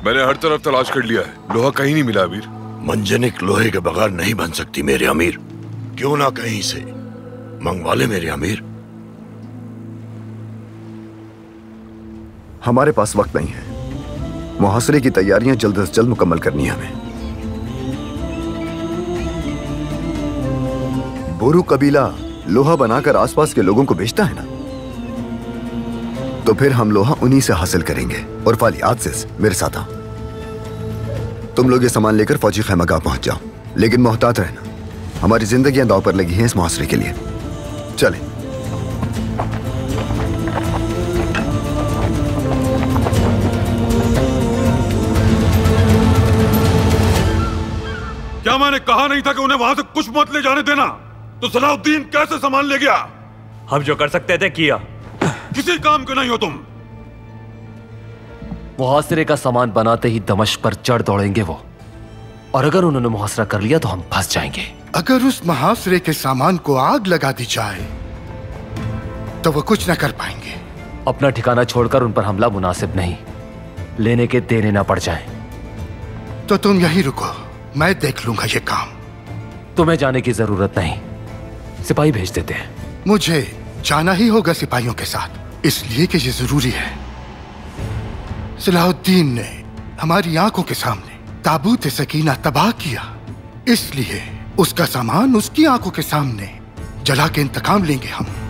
मैंने हर तरफ तलाश कर लिया है, लोहा कहीं नहीं मिला अमीर। मंजनिक लोहे के बगैर नहीं बन सकती मेरे अमीर। क्यों ना कहीं से मंगवा ले मेरे अमीर। हमारे पास वक्त नहीं है, मुहासरे की तैयारियां जल्द से जल्द मुकम्मल करनी है हमें। बोरू कबीला लोहा बनाकर आसपास के लोगों को बेचता है ना, तो फिर हम लोहा उन्हीं से हासिल करेंगे। और फाली आजिज मेरे साथ आओ। तुम लोग ये सामान लेकर फौजी खैमगाह पहुंच जाओ, लेकिन मोहतात रहना, हमारी जिंदगियां दांव पर लगी हैं इस मुहासरे के लिए। चलें। क्या मैंने कहा नहीं था कि उन्हें वहां से कुछ मत ले जाने देना? तो सलाहुद्दीन कैसे सामान ले गया? हम जो कर सकते थे किया। किसी काम के नहीं हो तुम। मुहासरे का सामान बनाते ही दमश्क पर चढ़ दौड़ेंगे वो, और अगर उन्होंने मुहासरा कर लिया तो हम फंस जाएंगे। अगर उस मुहासरे के सामान को आग लगा दी जाए तो वो कुछ न कर पाएंगे। अपना ठिकाना छोड़कर उन पर हमला मुनासिब नहीं, लेने के देने ना पड़ जाए। तो तुम यहीं रुको, मैं देख लूंगा ये काम। तुम्हें जाने की जरूरत नहीं, सिपाही भेज देते हैं। मुझे जाना ही होगा सिपाहियों के साथ, इसलिए कि ये जरूरी है। सलाहुद्दीन ने हमारी आंखों के सामने ताबूत सकीना तबाह किया, इसलिए उसका सामान उसकी आंखों के सामने जला के इंतकाम लेंगे हम।